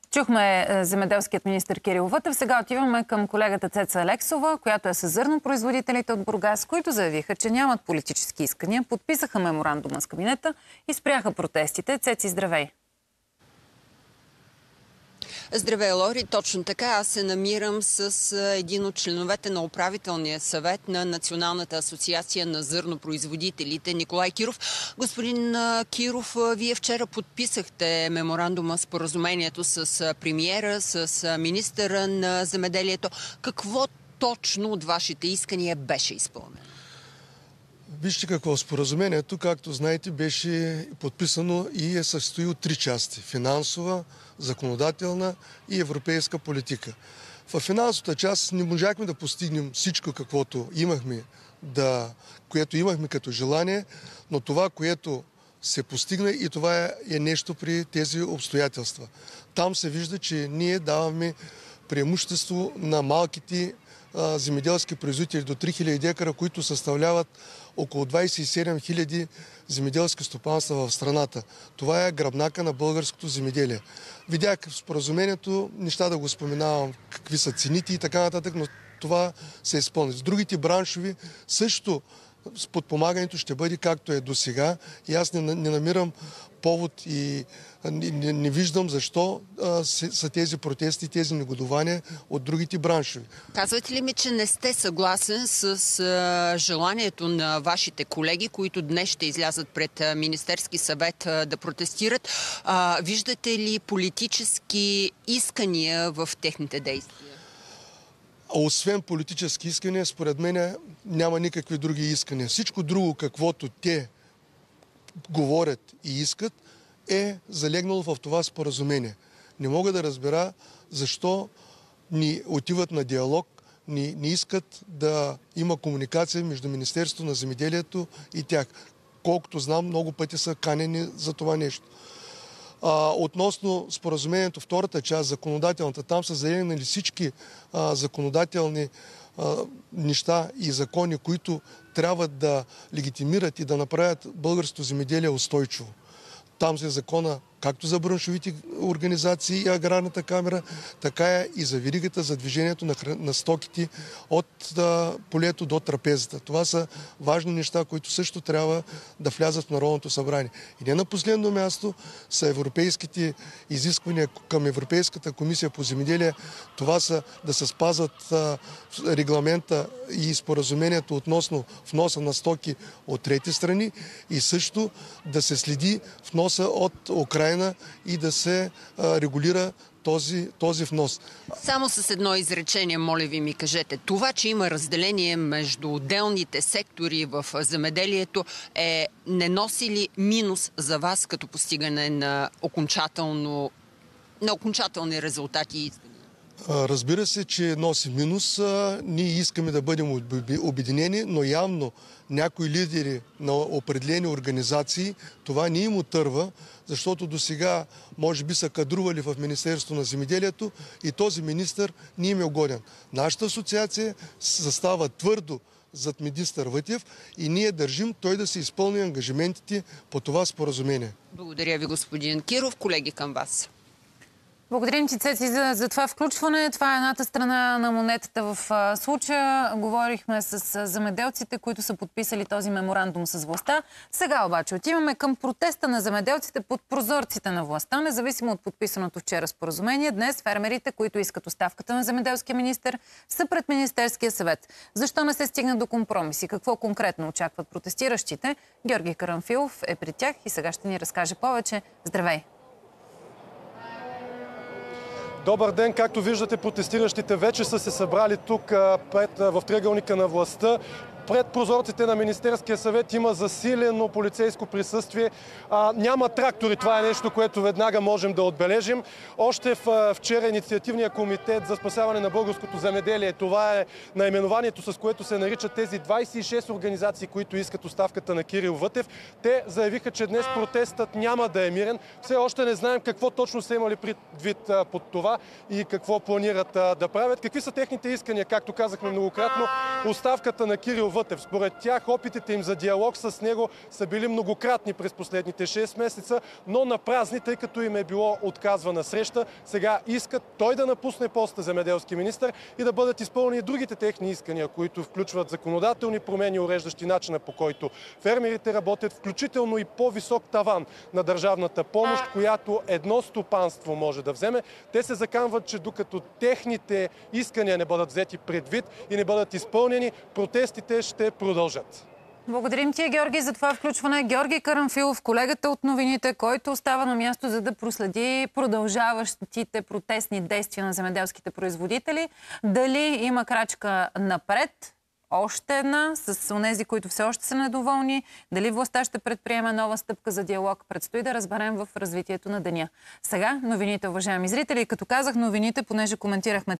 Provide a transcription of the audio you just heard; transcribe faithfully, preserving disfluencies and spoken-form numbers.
Чухме земеделският министър Кирил Вътев. Сега отиваме към колегата Цеца Алексова, която е със зърнопроизводителите от Бургас, които заявиха, че нямат политически искания, подписаха меморандума с кабинета и спряха протестите. Цеци, здравей! Здравей, Лори. Точно така. Аз се намирам с един от членовете на управителния съвет на Националната асоциация на зърнопроизводителите, Николай Киров. Господин Киров, вие вчера подписахте меморандума, споразумението с премиера, с министъра на земеделието. Какво точно от вашите искания беше изпълнено? Вижте какво споразумението, както знаете, беше подписано и е състои от три части. Финансова, законодателна и европейска политика. В финансовата част не можахме да постигнем всичко, каквото имахме, да, което имахме като желание, но това, което се постигна, и това е, е нещо при тези обстоятелства. Там се вижда, че ние даваме преимущество на малките а, земеделски производители до три хиляди декара, които съставляват около двадесет и седем хиляди земеделски стопанства в страната. Това е гръбнака на българското земеделие. Видях в споразумението, неща да го споменавам, какви са цените и така нататък, но това се изпълни. С другите браншови също с подпомагането ще бъде както е до сега. И аз не, не намирам повод и не, не, не виждам защо а, са, са тези протести, тези негодувания от другите браншови. Казвате ли ми, че не сте съгласен с а, желанието на вашите колеги, които днес ще излязат пред а, Министерски съвет а, да протестират? А, виждате ли политически искания в техните действия? Освен политически искания, според мен няма никакви други искания. Всичко друго, каквото те говорят и искат, е залегнало в това споразумение. Не мога да разбера защо ни отиват на диалог, ни, ни искат да има комуникация между Министерството на земеделието и тях. Колкото знам, много пъти са канени за това нещо. А, относно споразумението, втората част, законодателната, там са залегнали всички а, законодателни а, неща и закони, които трябва да легитимират и да направят българското земеделие устойчиво. Там е закона както за браншовите организации и аграрната камера, така е и за веригата за движението на, на стоките от а, полето до трапезата. Това са важни неща, които също трябва да влязат в Народното събрание. И не на последно място са европейските изисквания към Европейската комисия по земеделие. Това са да се спазват а, регламента и споразумението относно вноса на стоки от трети страни и също да се следи вноса от Украина и да се а, регулира този, този внос. Само с едно изречение, моля ви ми кажете. Това, че има разделение между отделните сектори в земеделието, е, не носи ли минус за вас като постигане на, окончателно, на окончателни резултати и искания? Разбира се, че носи минус. Ние искаме да бъдем обединени, но явно някои лидери на определени организации това не им отърва, защото до сега може би са кадрували в Министерството на земеделието и този министър не им е угоден. Нашата асоциация застава твърдо зад министър Вътев и ние държим той да се изпълни ангажиментите по това споразумение. Благодаря ви, господин Киров. Колеги, към вас. Благодарим ти, Цеци, за, за това включване. Това е едната страна на монетата в а, случая. Говорихме с а, земеделците, които са подписали този меморандум с властта. Сега обаче отиваме към протеста на земеделците под прозорците на властта. Независимо от подписаното вчера споразумение, днес фермерите, които искат оставката на земеделския министър, са пред Министерския съвет. Защо не се стигна до компромиси? Какво конкретно очакват протестиращите? Георги Карамфилов е при тях и сега ще ни разкаже повече. Здравей! Добър ден! Както виждате, протестиращите вече са се събрали тук пред, в триъгълника на властта. Пред прозорците на Министерския съвет има засилено полицейско присъствие. А, няма трактори. Това е нещо, което веднага можем да отбележим. Още в, вчера инициативния комитет за спасяване на българското земеделие, това е наименованието, с което се наричат тези двадесет и шест организации, които искат оставката на Кирил Вътев. Те заявиха, че днес протестът няма да е мирен. Все още не знаем какво точно са имали предвид под това и какво планират да правят. Какви са техните искания? Както казахме многократно, оставката на Кирил Вътев Вътев. Според тях опитите им за диалог с него са били многократни през последните шест месеца, но на празни, тъй като им е било отказвана среща. Сега искат той да напусне поста земеделски министър и да бъдат изпълнени другите техни искания, които включват законодателни промени, уреждащи начина, по който фермерите работят, включително и по-висок таван на държавната помощ, която едно стопанство може да вземе. Те се заканват, че докато техните искания не бъдат взети предвид и не бъдат изпълнени, протестите ще продължат. Благодарим ти, Георги, за това включване. Георги Карамфилов, колегата от новините, който остава на място, за да проследи продължаващите протестни действия на земеделските производители. Дали има крачка напред? Още една, с онези, които все още са недоволни. Дали властта ще предприеме нова стъпка за диалог, предстои да разберем в развитието на деня. Сега новините, уважаеми зрители. Като казах новините, понеже коментирахме